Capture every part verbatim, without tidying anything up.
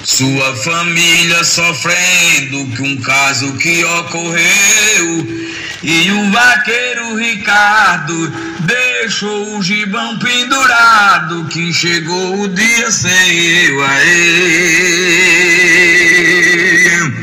Sua família sofrendo com um caso que ocorreu, e o vaqueiro Ricardo deixou o gibão pendurado, que chegou o dia sem eu a ele.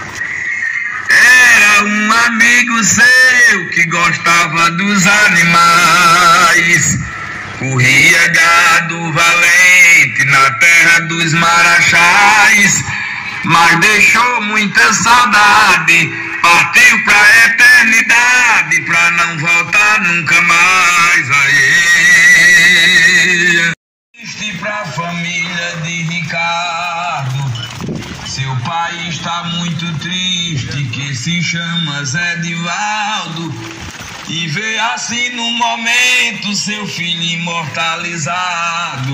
Era um amigo seu que gostava dos animais, corria gado valente na terra dos marachais, mas deixou muita saudade, partiu pra eternidade, pra não voltar nunca mais a ele. Triste pra família de Ricardo, seu pai está muito triste, que se chama Zé Divaldo, e vê assim no momento seu filho imortalizado.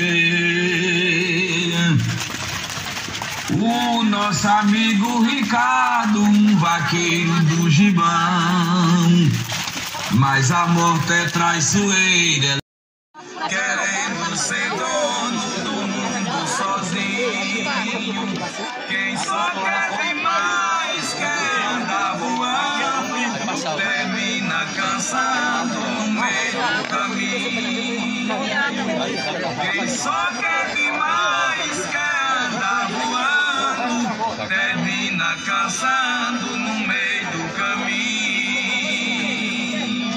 O nosso amigo Ricardo, um vaqueiro do gibão, mas a morte é traiçoeira, querendo ser dono do mundo sozinho. Quem só quer demais quer andar voando, termina cansado no meio do caminho. Quem só quer demais quer andar voando, termina cansando no meio do caminho.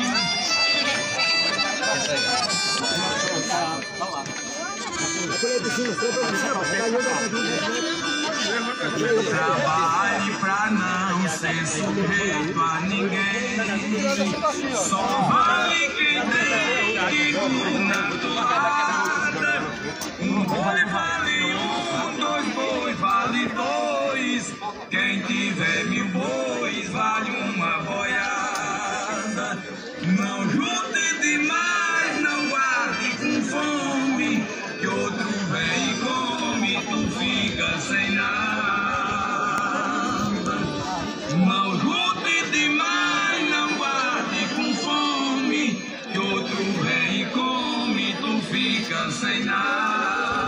Trabalhe pra não ser sujeito a ninguém, só vale quem tem na toada. Um boi vale um, dois boi vale dois, quem tiver mil bois vale uma boiada. Não junte demais, não guarde com fome, que outro vem e come, tu fica sem nada. Não junte demais, não guarde com fome, que outro vem e come, tu fica sem nada.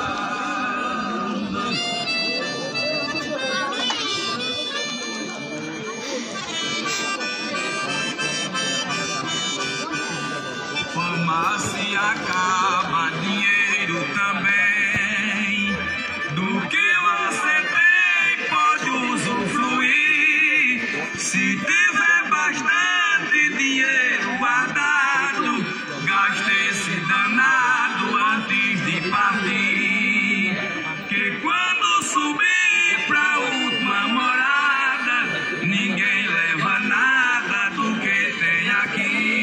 Fama se acaba, dinheiro também. Do que você tem pode usufruir, se tiver bastante dinheiro guardado, gaste esse danado antes de partir, que quando subir pra última morada, ninguém leva nada do que tem aqui.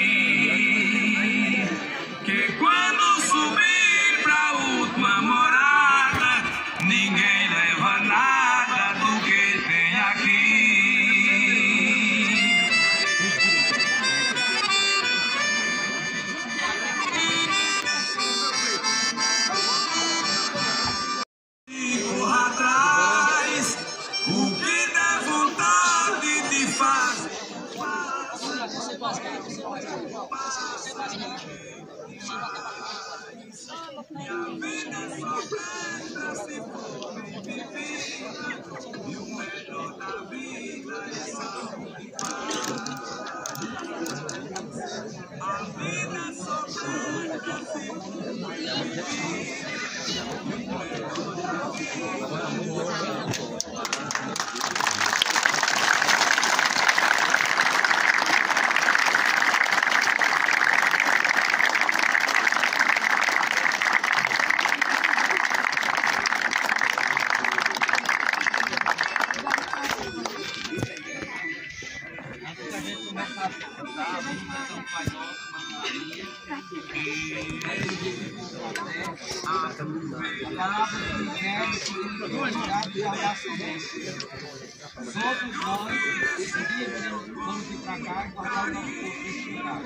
Que quando subir pra última morada, ninguém leva nada do que tem aqui. E corra atrás, o que der vontade de fazer. Minha vida só presta se for bem vivida, e o melhor da vida é saúde e paz. A vida só presta se for bem vivida, e o melhor da vida Todos nós, vamos vir para cá e guardar o nosso corpo espiritual.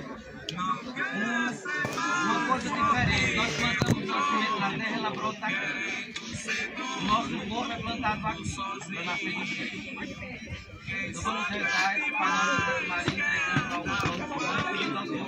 Uma coisa diferente, nós plantamos uma semente na terra e ela brota aqui. O nosso corpo é plantado aqui para nascer de pé. Então vamos rezar esse Pai Nosso de Maria, entregando ao coração do Senhor,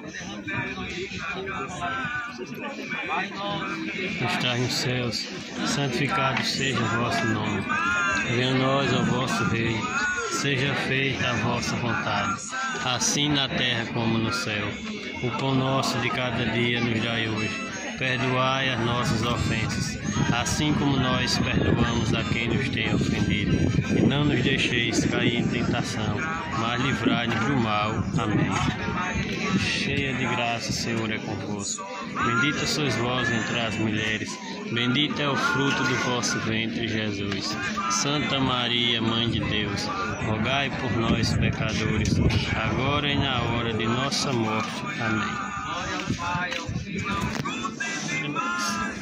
Pai nosso que estás nos céus, santificado seja o vosso nome. Venha a nós, ó vosso Rei, seja feita a vossa vontade, assim na terra como no céu. O pão nosso de cada dia nos dai hoje. Perdoai as nossas ofensas, assim como nós perdoamos a quem nos tem ofendido. E não nos deixeis cair em tentação, mas livrai-nos do mal. Amém. Cheia de graça, o Senhor é convosco. Bendita sois vós entre as mulheres, bendito é o fruto do vosso ventre, Jesus. Santa Maria, Mãe de Deus, rogai por nós, pecadores, agora e na hora de nossa morte. Amém. glória ao Pai, ao Filho e ao Espírito Santo.